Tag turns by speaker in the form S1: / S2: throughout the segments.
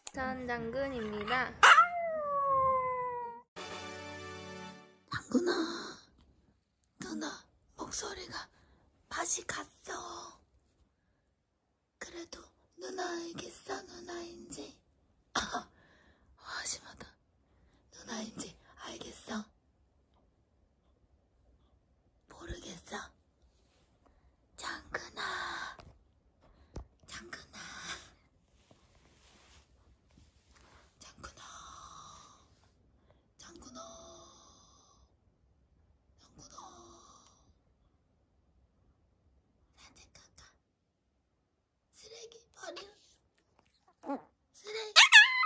S1: 전 장군입니다.
S2: 장군아, 누나 목소리가 맛이 갔어. 그래도 누나 알겠어, 누나인지. 와, 심하다. 누나인지 알겠어? 모르겠어? 장군아, 장군아, 장군아, 장군아, 장군아. 산책 가까. 쓰레기 버려. 쓰레기.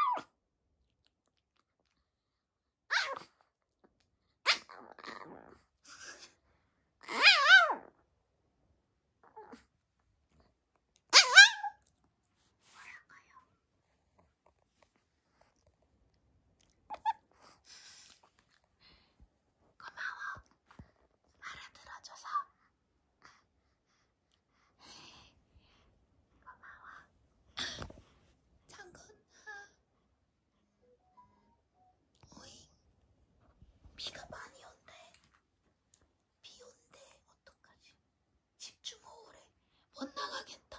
S2: 고마워. 알아들어줘서. 고마워. 장군아. 오잉. 비가 많이 온대. 비 온대. 어떡하지? 집중호우래. 못 나가겠다.